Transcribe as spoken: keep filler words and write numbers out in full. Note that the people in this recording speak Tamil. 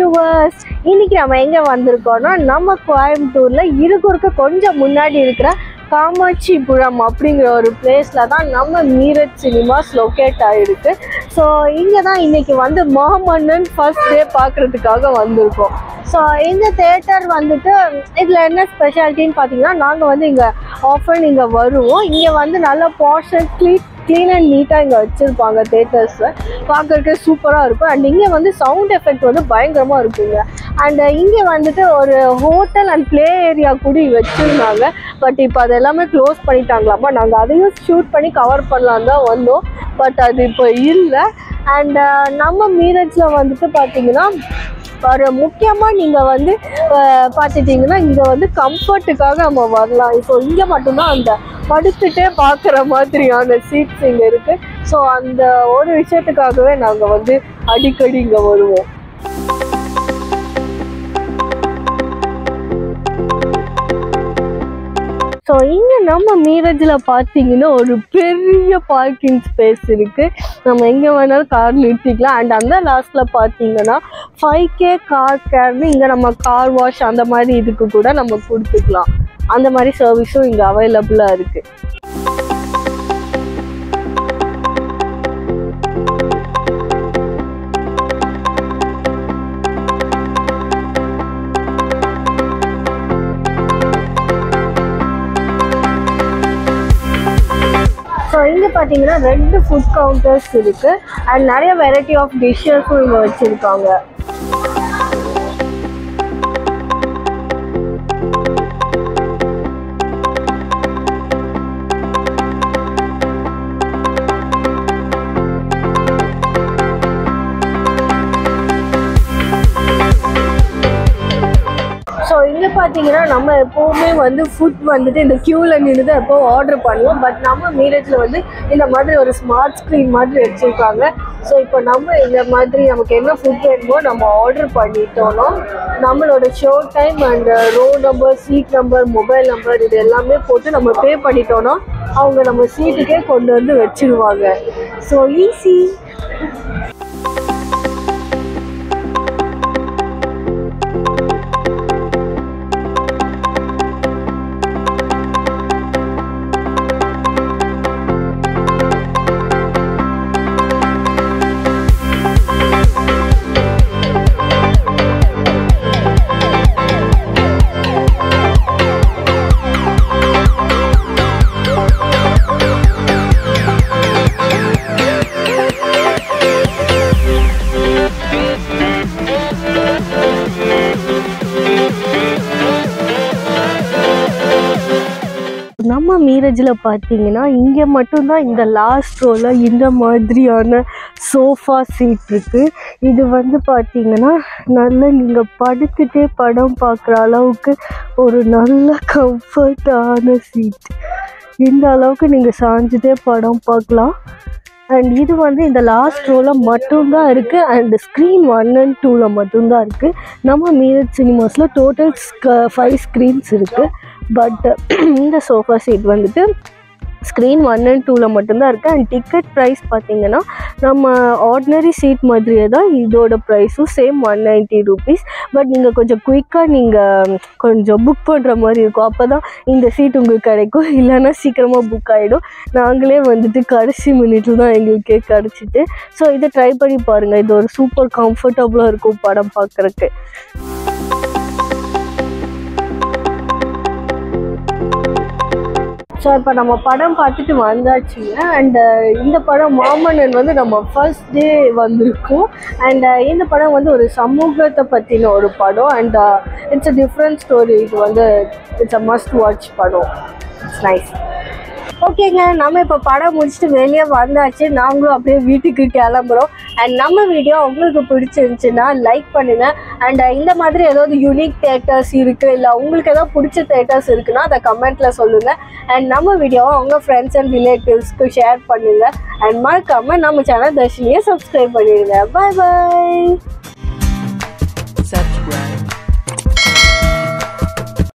வியூவர்ஸ், இன்னைக்கு நம்ம எங்க வந்திருக்கோம்னா நம்ம கோயம்புத்தூர்ல இருகுறுக்க கொஞ்சம் முன்னாடி இருக்கிற காமாட்சிபுரம் அப்படிங்கிற ஒரு பிளேஸ்ல தான் நம்ம மீரஜ் சினிமாஸ் லொக்கேட் ஆகிருக்கு. ஸோ இங்கே தான் இன்னைக்கு வந்து மகாமன்னன் ஃபர்ஸ்ட் டே பார்க்குறதுக்காக வந்திருக்கோம். ஸோ இந்த தேட்டர் வந்துட்டு இதில் என்ன ஸ்பெஷாலிட்டின்னு பார்த்தீங்கன்னா, நாங்கள் வந்து இங்கே ஆஃபன் இங்கே வருவோம். இங்கே வந்து நல்ல பாஷன் க்ளீன் க்ளீன் அண்ட் நீட்டாக இங்கே வச்சுருப்பாங்க. தேட்டர்ஸில் பார்க்குறதுக்கு சூப்பராக இருக்கும். அண்ட் இங்கே வந்து சவுண்ட் எஃபெக்ட் வந்து பயங்கரமாக இருக்குங்க. அண்ட் இங்கே வந்துட்டு ஒரு ஹோட்டல் அண்ட் ப்ளே ஏரியா கூட வச்சுருந்தாங்க. பட் இப்போ அது எல்லாமே க்ளோஸ் பண்ணிட்டாங்களாமா. நாங்கள் அதையும் ஷூட் பண்ணி கவர் பண்ணலாம் தான் வந்தோம். பட் அது இப்போ இல்லை. அண்ட் நம்ம மீரஜில் வந்துட்டு பார்த்தீங்கன்னா ஒரு முக்கியமாக நீங்கள் வந்து பார்த்துட்டிங்கன்னா இங்கே வந்து கம்ஃபர்ட்டுக்காக நம்ம வரலாம். இப்போ இங்கே மட்டும்தான் அந்த படுத்துட்டே பார்க்குற மாதிரியான சீட்ஸ் இங்கே இருக்குது. ஸோ அந்த ஒரு விஷயத்துக்காகவே நாங்கள் வந்து அடிக்கடி இங்கே வருவோம். ஸோ இங்கே நம்ம மீரஜில் பார்த்தீங்கன்னா ஒரு பெரிய பார்க்கிங் ஸ்பேஸ் இருக்குது. நம்ம எங்கே வேணாலும் கார் நிறுத்திக்கலாம். அண்ட் அந்த லாஸ்ட்டில் பார்த்தீங்கன்னா ஃபைவ் கே கார் கேர்னு இங்கே நம்ம கார் வாஷ் அந்த மாதிரி இதுக்கு கூட நம்ம கொடுத்துக்கலாம். அந்த மாதிரி சர்வீஸும் இங்கே அவைலபிளாக இருக்குது. ஸோ இங்கே பார்த்தீங்கன்னா ரெண்டு ஃபுட் கவுண்டர்ஸ் இருக்குது. அண்ட் நிறைய வெரைட்டி ஆஃப் டிஷ்ஷஸும் இங்கே வச்சுருக்காங்க. ஸோ இங்கே பார்த்தீங்கன்னா நம்ம எப்போவுமே வந்து ஃபுட் வந்துட்டு இந்த க்யூவில் நின்று தான் எப்போ ஆர்டர் பண்ணுவோம். பட் நம்ம மீரஜில் வந்து இந்த மாதிரி ஒரு ஸ்மார்ட் ஸ்க்ரீன் மாதிரி வச்சுருக்காங்க. ஸோ இப்போ நம்ம இந்த மாதிரி நமக்கு என்ன ஃபுட் வேணுமோ நம்ம ஆர்டர் பண்ணிட்டோம்னா நம்மளோட show time and row number, seat number, mobile number இது எல்லாமே போட்டு நம்ம பே பண்ணிட்டோம்னா அவங்க நம்ம சீட்டுக்கே கொண்டு வந்து வச்சுருவாங்க. So easy. நம்ம மீரஜில் பார்த்தீங்கன்னா இங்கே மட்டும்தான் இந்த லாஸ்ட் ரோவில் இந்த மாதிரியான சோஃபா சீட் இருக்குது. இது வந்து பார்த்தீங்கன்னா நல்ல நீங்கள் படுத்துகிட்டே படம் பார்க்குற அளவுக்கு ஒரு நல்ல கம்ஃபர்டான சீட். இந்த அளவுக்கு நீங்கள் சாஞ்சிட்டே படம் பார்க்கலாம். அண்ட் இது வந்து இந்த லாஸ்ட் ரோவில் மட்டும்தான் இருக்குது. அண்ட் ஸ்க்ரீன் ஒன் அண்ட் டூவில் மட்டும்தான் இருக்குது. நம்ம மீரஜ் சினிமாஸில் டோட்டல் ஃபைவ் ஸ்க்ரீன்ஸ் இருக்குது. பட் இந்த சோஃபா சீட் வந்துட்டு ஸ்க்ரீன் ஒன் அண்ட் டூவில் மட்டும்தான் இருக்குது. அண்ட் டிக்கெட் ப்ரைஸ் பார்த்தீங்கன்னா நம்ம ஆர்டினரி சீட் மாதிரியே தான் இதோட ப்ரைஸும் same one ninety rupees. But நீங்கள் கொஞ்சம் குயிக்காக நீங்கள் கொஞ்சம் புக் பண்ணுற மாதிரி இருக்கும். அப்போ தான் இந்த சீட் உங்களுக்கு கிடைக்கும். இல்லைன்னா சீக்கிரமாக புக் ஆகிடும். நாங்களே வந்துட்டு கடைசி மினிட்டில் தான் எங்களுக்கே கிடச்சிட்டு. ஸோ இதை ட்ரை பண்ணி பாருங்கள். இது ஒரு சூப்பர் கம்ஃபர்டபுளாக இருக்கும் படம் பார்க்குறக்கு. ஸோ இப்போ நம்ம படம் பார்த்துட்டு வந்தாச்சுங்க. அண்டு இந்த படம் மாமன்னன் வந்து நம்ம ஃபர்ஸ்ட் டே வந்திருக்கோம். அண்ட் இந்த படம் வந்து ஒரு சமூகத்தை பற்றின ஒரு படம். And it's a different story. இது வந்து இட்ஸ் அ மஸ்ட் வாட்ச் படம். It's nice. ஓகேங்க, நம்ம இப்போ படம் முடிச்சுட்டு வெளியே வந்தாச்சு. நாங்களும் அப்படியே வீட்டுக்கு கிளம்புறோம். அண்ட் நம்ம வீடியோ உங்களுக்கு பிடிச்சிருந்துச்சுன்னா லைக் பண்ணுங்கள். அண்ட் இந்த மாதிரி ஏதாவது யூனிக் தேட்டர்ஸ் இருக்குது, இல்லை உங்களுக்கு ஏதாவது பிடிச்ச தேட்டர்ஸ் இருக்குன்னா அதை கமெண்ட்டில் சொல்லுங்கள். அண்ட் நம்ம வீடியோவை உங்கள் ஃப்ரெண்ட்ஸ் அண்ட் ரிலேட்டிவ்ஸ்க்கு ஷேர் பண்ணுங்கள். அண்ட் மறக்காமல் நம்ம சேனல் தர்ஷினியை சப்ஸ்கிரைப் பண்ணிடுங்க. பாய் பாய்.